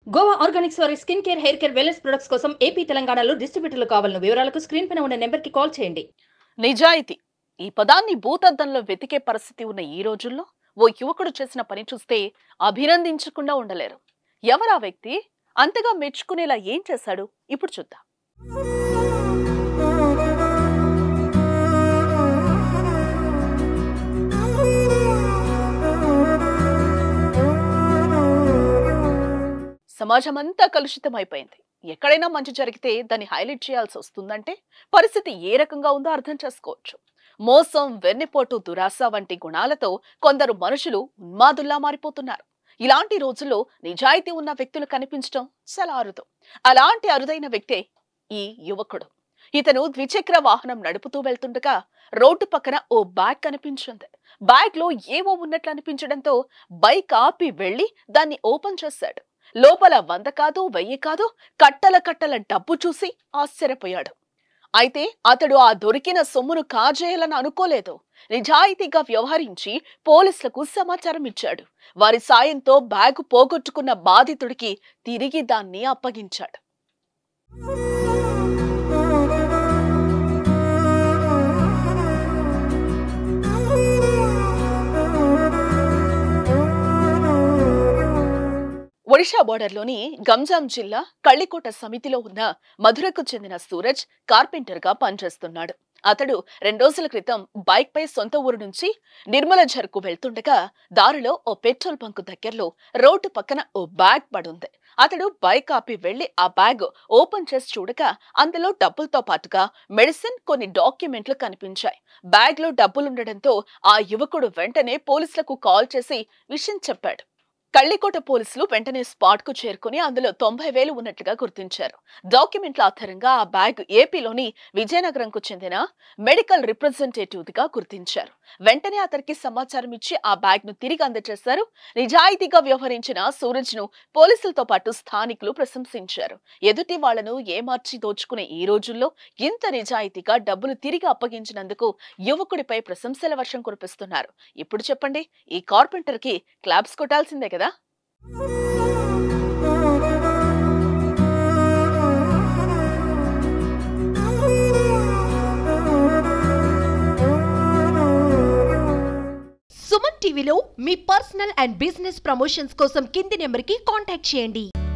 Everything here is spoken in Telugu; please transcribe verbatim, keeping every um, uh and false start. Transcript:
గోవా ఆర్గానిక్స్ వారి skin care, hair care, wellness products కోసం ఏపీ, తెలంగాణలో డిస్ట్రిబ్యూటర్లు కావాలను వివరాలకు స్క్రీన్ పైన ఉన్న నెంబర్కి కాల్ చేయండి. నిజాయితీ ఈ పదాన్ని భూతద్దంలో వెతికే పరిస్థితి ఉన్న ఈ రోజుల్లో ఓ యువకుడు చేసిన పని చూస్తే అభినందించకుండా ఉండలేరు. ఎవరా వ్యక్తి? అంతగా మెచ్చుకునేలా ఏం చేశాడు? ఇప్పుడు చూద్దాం. సమాజమంతా కలుషితమైపోయింది. ఎక్కడైనా మంచి జరిగితే దాన్ని హైలైట్ చేయాల్సి వస్తుందంటే పరిస్థితి ఏ రకంగా ఉందో అర్థం చేసుకోవచ్చు. మోసం, వెన్నెపోటు, దురాశ వంటి గుణాలతో కొందరు మనుషులు ఉన్మాదుల్లా మారిపోతున్నారు. ఇలాంటి రోజుల్లో నిజాయితీ ఉన్న వ్యక్తులు కనిపించడం చాలా అరుదు. అలాంటి అరుదైన వ్యక్తే ఈ యువకుడు. ఇతను ద్విచక్ర వాహనం నడుపుతూ వెళ్తుండగా రోడ్డు పక్కన ఓ బ్యాగ్ కనిపించింది. బ్యాగ్ లో ఏవో ఉన్నట్లు అనిపించడంతో బైక్ ఆపి వెళ్లి దాన్ని ఓపెన్ చేశాడు. లోపల వంద కాదు, వెయ్యి కాదు, కట్టల కట్టల డబ్బు చూసి ఆశ్చర్యపోయాడు. అయితే అతడు ఆ దొరికిన సొమ్మును కాజేయాలని అనుకోలేదు. నిజాయితీగా వ్యవహరించి పోలీసులకు సమాచారం ఇచ్చాడు. వారి సాయంతో బ్యాగు పోగొట్టుకున్న బాధితుడికి తిరిగి దాన్ని అప్పగించాడు. ఒడిషా బోర్డర్లోని గంజాం జిల్లా కళ్ళికోట సమితిలో ఉన్న మధురకు చెందిన సూరజ్ కార్పెంటర్ గా పనిచేస్తున్నాడు. అతడు రెండు రోజుల క్రితం బైక్ పై సొంత ఊరు నుంచి నిర్మలఝర్కు వెళ్తుండగా దారిలో ఓ పెట్రోల్ బంకు దగ్గరలో రోడ్డు పక్కన ఓ బ్యాగ్ పడుంది. అతడు బైక్ ఆపి వెళ్లి ఆ బ్యాగ్ ఓపెన్ చేసి చూడగా అందులో డబ్బులతో పాటుగా మెడిసిన్, కొన్ని డాక్యుమెంట్లు కనిపించాయి. బ్యాగ్ లో డబ్బులుండడంతో ఆ యువకుడు వెంటనే పోలీసులకు కాల్ చేసి విషయం చెప్పాడు. కళ్ళికోట పోలీసులు వెంటనే స్పాట్ కు చేరుకుని అందులో తొంభై వేలు ఉన్నట్లుగా గుర్తించారు. డాక్యుమెంట్ల ఆధారంగా ఆ బ్యాగ్ ఏపీలోని విజయనగరంకు చెందిన మెడికల్ రిప్రజెంటేటివ్ గా గుర్తించారు. వెంటనే అతనికి సమాచారం ఇచ్చి ఆ బ్యాగ్ ను తిరిగి అందజేశారు. నిజాయితీగా వ్యవహరించిన సూరజ్ ను పోలీసులతో పాటు స్థానికులు ప్రశంసించారు. ఎదుటి వాళ్లను ఏమార్చి దోచుకునే ఈ రోజుల్లో ఇంత నిజాయితీగా డబ్బులు తిరిగి అప్పగించినందుకు యువకుడిపై ప్రశంసల వర్షం కురిపిస్తున్నారు. ఇప్పుడు చెప్పండి, ఈ కార్పెంటర్ కి క్లాప్స్ కొట్టాల్సిందే కదా. సుమన్ టీవీలో మీ పర్సనల్ అండ్ బిజినెస్ ప్రమోషన్స్ కోసం కింది నెంబర్కి కాంటాక్ట్ చేయండి.